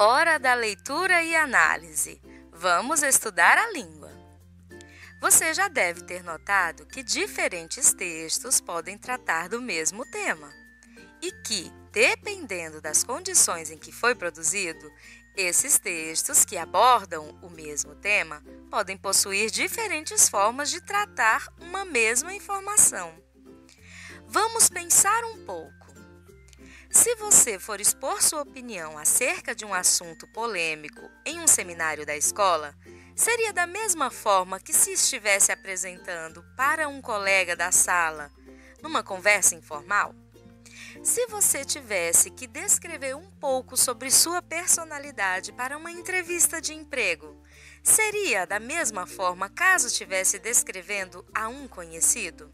Hora da leitura e análise. Vamos estudar a língua. Você já deve ter notado que diferentes textos podem tratar do mesmo tema e que, dependendo das condições em que foi produzido, esses textos que abordam o mesmo tema podem possuir diferentes formas de tratar uma mesma informação. Vamos pensar um pouco. Se você for expor sua opinião acerca de um assunto polêmico em um seminário da escola, seria da mesma forma que se estivesse apresentando para um colega da sala, numa conversa informal? Se você tivesse que descrever um pouco sobre sua personalidade para uma entrevista de emprego, seria da mesma forma caso estivesse descrevendo a um conhecido?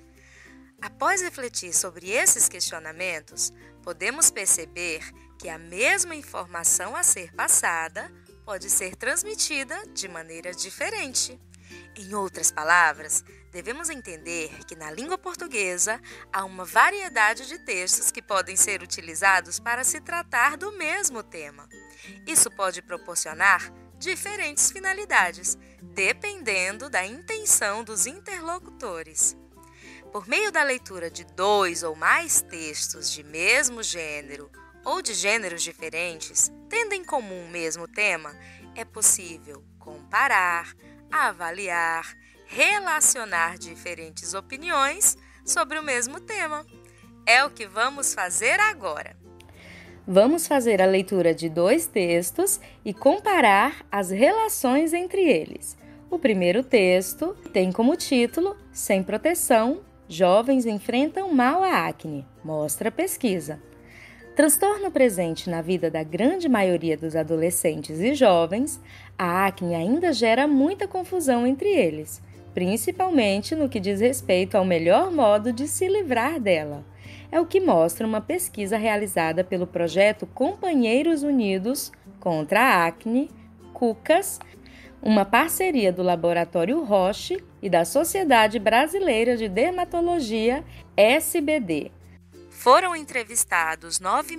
Após refletir sobre esses questionamentos, podemos perceber que a mesma informação a ser passada pode ser transmitida de maneira diferente. Em outras palavras, devemos entender que na língua portuguesa há uma variedade de textos que podem ser utilizados para se tratar do mesmo tema. Isso pode proporcionar diferentes finalidades, dependendo da intenção dos interlocutores. Por meio da leitura de 2 ou mais textos de mesmo gênero ou de gêneros diferentes, tendo em comum o mesmo tema, é possível comparar, avaliar, relacionar diferentes opiniões sobre o mesmo tema. É o que vamos fazer agora. Vamos fazer a leitura de 2 textos e comparar as relações entre eles. O primeiro texto tem como título Sem proteção, jovens enfrentam mal a acne, mostra a pesquisa. Transtorno presente na vida da grande maioria dos adolescentes e jovens, a acne ainda gera muita confusão entre eles, principalmente no que diz respeito ao melhor modo de se livrar dela. É o que mostra uma pesquisa realizada pelo projeto Companheiros Unidos contra a Acne, CUCAS, uma parceria do Laboratório Roche e da Sociedade Brasileira de Dermatologia, SBD. Foram entrevistados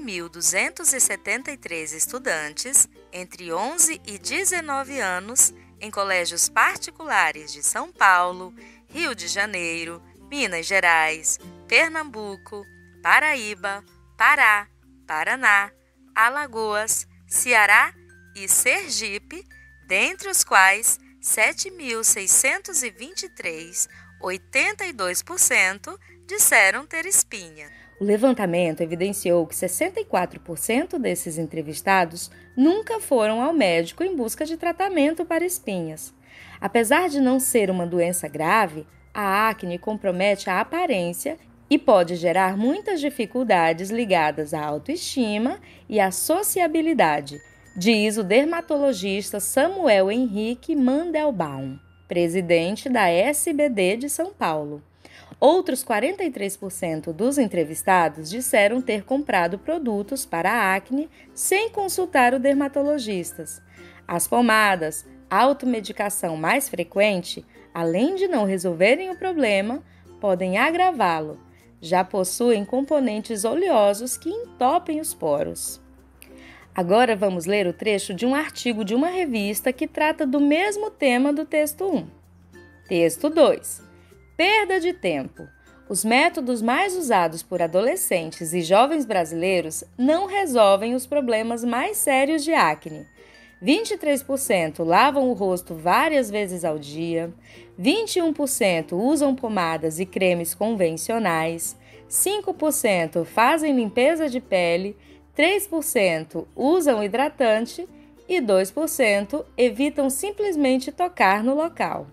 9.273 estudantes entre 11 e 19 anos em colégios particulares de São Paulo, Rio de Janeiro, Minas Gerais, Pernambuco, Paraíba, Pará, Paraná, Alagoas, Ceará e Sergipe, dentre os quais 7.623, 82%, disseram ter espinha. O levantamento evidenciou que 64% desses entrevistados nunca foram ao médico em busca de tratamento para espinhas. Apesar de não ser uma doença grave, a acne compromete a aparência e pode gerar muitas dificuldades ligadas à autoestima e à sociabilidade, diz o dermatologista Samuel Henrique Mandelbaum, presidente da SBD de São Paulo. Outros 43% dos entrevistados disseram ter comprado produtos para a acne sem consultar o dermatologista. As pomadas, automedicação mais frequente, além de não resolverem o problema, podem agravá-lo. Já possuem componentes oleosos que entopem os poros. Agora vamos ler o trecho de um artigo de uma revista que trata do mesmo tema do texto 1. Texto 2. Perda de tempo. Os métodos mais usados por adolescentes e jovens brasileiros não resolvem os problemas mais sérios de acne. 23% lavam o rosto várias vezes ao dia, 21% usam pomadas e cremes convencionais, 5% fazem limpeza de pele, 3% usam hidratante e 2% evitam simplesmente tocar no local.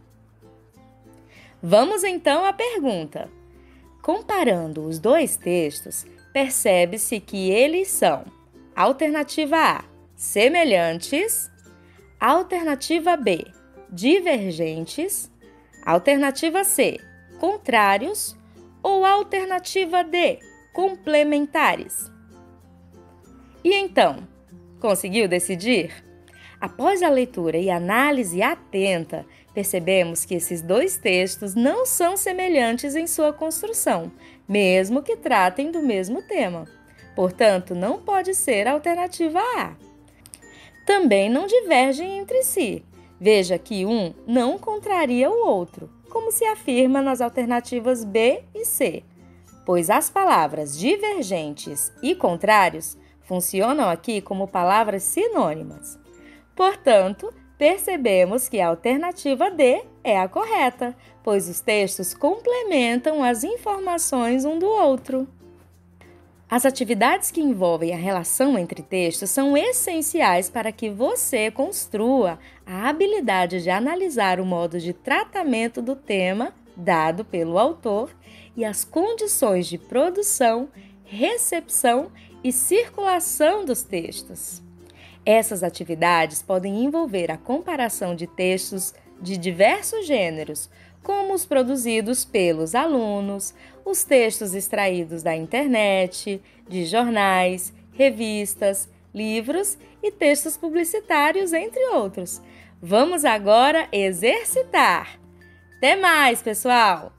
Vamos então à pergunta. Comparando os 2 textos, percebe-se que eles são: alternativa A, semelhantes; alternativa B, divergentes; alternativa C, contrários; ou alternativa D, complementares. E então, conseguiu decidir? Após a leitura e análise atenta, percebemos que esses 2 textos não são semelhantes em sua construção, mesmo que tratem do mesmo tema. Portanto, não pode ser a alternativa A. também não divergem entre si. Veja que um não contraria o outro, como se afirma nas alternativas B e C, pois as palavras divergentes e contrários funcionam aqui como palavras sinônimas. Portanto, percebemos que a alternativa D é a correta, pois os textos complementam as informações um do outro. As atividades que envolvem a relação entre textos são essenciais para que você construa a habilidade de analisar o modo de tratamento do tema dado pelo autor e as condições de produção, recepção e circulação dos textos. Essas atividades podem envolver a comparação de textos de diversos gêneros, como os produzidos pelos alunos, os textos extraídos da internet, de jornais, revistas, livros e textos publicitários, entre outros. Vamos agora exercitar! Até mais, pessoal!